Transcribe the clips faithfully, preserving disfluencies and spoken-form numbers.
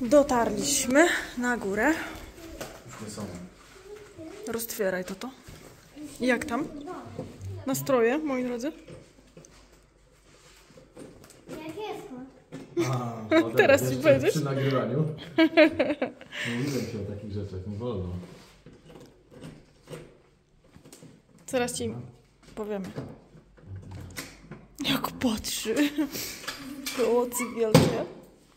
Dotarliśmy na górę. Już nie są. Roztwieraj to to. I jak tam? Nastroje, moi drodzy? Jak jest? A, no Teraz ci jeszcze powiedzieć? Przy nagrywaniu. Mówiłem się o takich rzeczach, nie wolno. Zaraz ci powiemy. Jak patrzy. To oczy wielkie.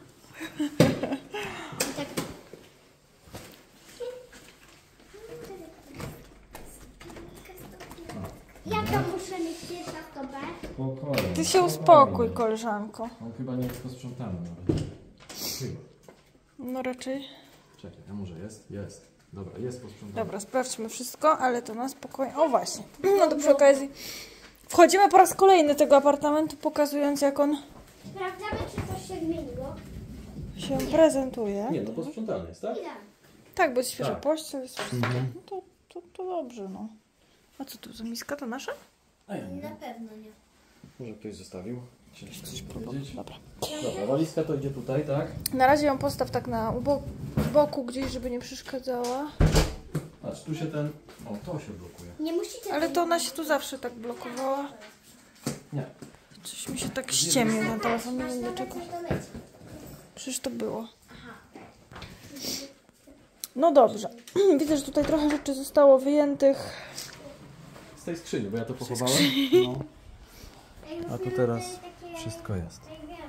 Ja to muszę mieć pierwsza w to B. Spokojnie. Ty się uspokój, koleżanko. On chyba nie jest posprzątany nawet. Chyba. No raczej. Czekaj, a może jest? Jest. Dobra, jest posprzątany. Dobra, sprawdźmy wszystko, ale to na spokojnie. O właśnie. No to przy okazji wchodzimy po raz kolejny do tego apartamentu, pokazując jak on Sprawdzamy, czy coś się zmieniło. się prezentuje. Nie, to posprzątany jest, tak? Ile? Tak, bo jest świeża Tak. pościel, jest wszystko. Mhm. No to, to, to dobrze, no. A co tu za miska? To nasza? A ja nie Na wiem. pewno nie. Może ktoś zostawił? Ciężko Coś mi próbował. powiedzieć. Dobra. Dobra, walizka to idzie tutaj, tak? Na razie ją postaw tak na ubo- boku gdzieś, żeby nie przeszkadzała. Patrz, tu się ten... O, to się blokuje. Nie musicie... Ale to ona się tu zawsze tak blokowała. Nie. Coś mi się tak ściemnił na telefonie, nie wiem dlaczego. Coś to myć. Przecież to było. No dobrze. Widzę, że tutaj trochę rzeczy zostało wyjętych. Z tej skrzyni, bo ja to pochowałem. No. Ej, A tu musimy teraz takie- wszystko jest. tej wieży.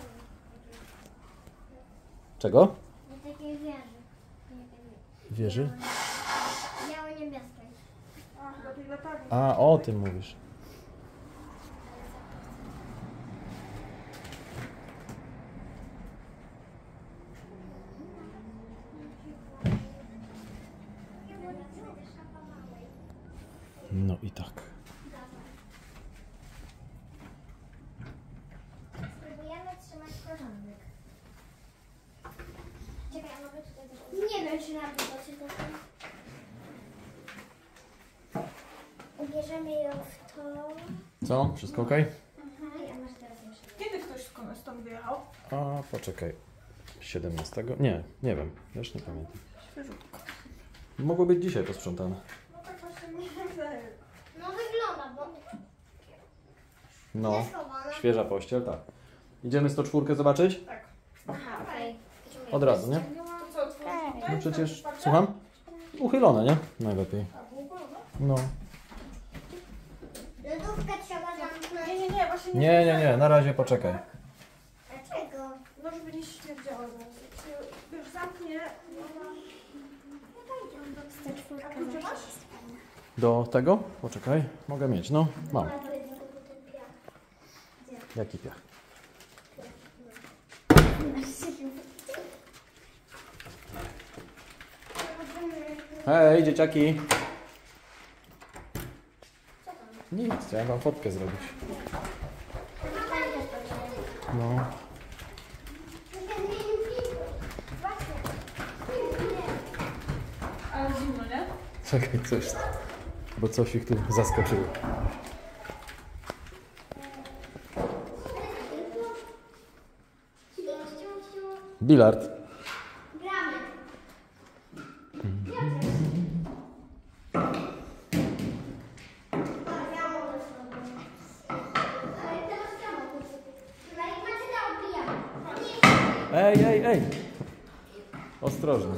Czego? Nie takiej wieży. Nie takiej. Wieży? Biało-niebieskiej. A, o tym mówisz. No i tak. Spróbujemy trzymać porządek. Czekaj, a mogę tutaj też... Nie wiem, czy na to czy to... Ubierzemy ją w to... Co? Wszystko ok? Aha, ja masz teraz jeszcze. Kiedy ktoś stąd wyjechał? A, poczekaj. siedemnastego? Nie, nie wiem. Już nie pamiętam. Świeżutko. Mogło być dzisiaj posprzątane. No tak właśnie mi się wydaje. No wygląda, bo... No, Schowana. świeża pościel, tak. Idziemy sto cztery zobaczyć? Tak. Aha, okej. Od razu, nie? To co, otworzyć tutaj? No przecież, słucham? Uchylone, nie? Najlepiej. A, w ogóle, no. No. Lodówkę trzeba zamknąć. Nie, nie, nie, właśnie Nie, nie, nie, na razie poczekaj. Dlaczego? No żeby nie śmierdziało zaraz. Jak się, wiesz, zamknie, ona... A klucze masz? Do tego? Poczekaj. Mogę mieć, no. Mam. Jaki piach? Hej, dzieciaki. Nic, chciałem wam fotkę zrobić. No. Ale zimno, nie? Czekaj, coś. Bo coś ich tu zaskoczyło. Bilard. Gramy. Ej, ej, ej. Ostrożnie.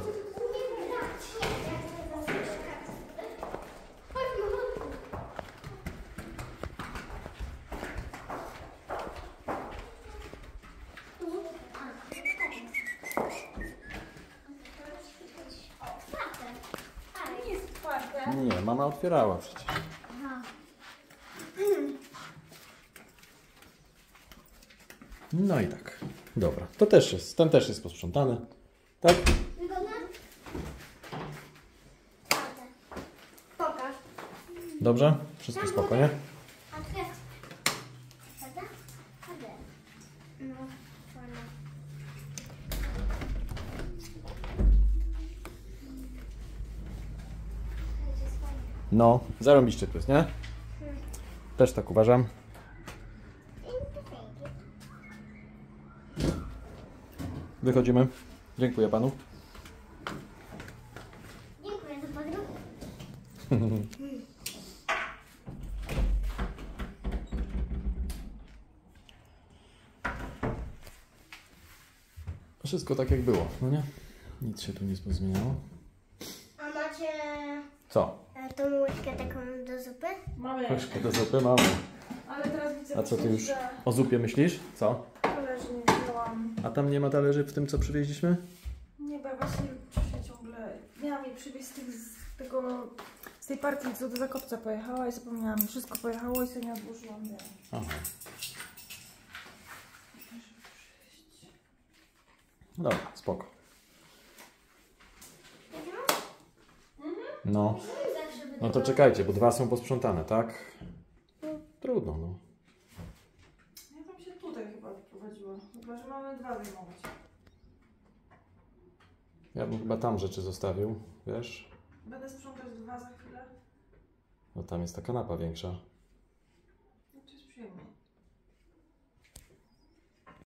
Nie jest twarde. Nie, mama otwierała przecież. No i tak. Dobra, to też jest, ten też jest posprzątany. Tak? Wygodna? Pokaż. Dobrze? Wszystko spoko, nie? A tu jest. Prawda? Prawda. No, fajnie. No, zarąbiście tu jest, nie? Też tak uważam. Wychodzimy. Dziękuję panu. Dziękuję za panu. Wszystko tak jak było, no nie? Nic się tu nie zmieniało. A macie Co? e, tą łyżkę taką do zupy? Mamy. Łyżkę do zupy mamy. Ale teraz widzę, A co ty już że o zupie myślisz? Co? talerzy nie wzięłam. A tam nie ma talerzy w tym, co przywieźliśmy? Nie, bo ja właśnie się ciągle... Miałam jej przywieźć z, tych, z tego... Z tej partii, co do Zakopca pojechała i zapomniałam. Wszystko pojechało i sobie nie odłożyłam. Nie. Aha. Dobra, spoko. No. No to czekajcie, bo dwa są posprzątane, tak? No, trudno, no. Ja tam się tutaj chyba wyprowadziła. Chyba, że mamy dwa zajmować. Ja bym chyba tam rzeczy zostawił, wiesz? Będę sprzątać dwa za chwilę. No tam jest ta kanapa większa. No to jest przyjemnie.